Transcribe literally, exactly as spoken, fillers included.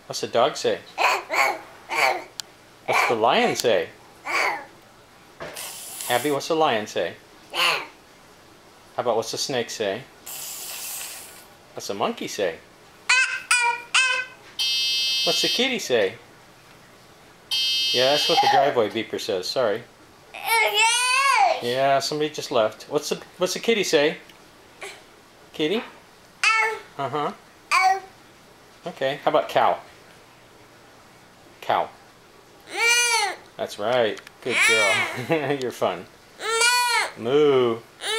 What's the dog say? What's the lion say? Abby, what's the lion say? How about what's the snake say? What's the monkey say? What's the kitty say? Yeah, that's what the driveway beeper says. Sorry. Yeah, somebody just left. What's the What's the kitty say? Kitty? Uh huh. Okay. How about cow? Cow. That's right. Good girl. You're fun. Moo.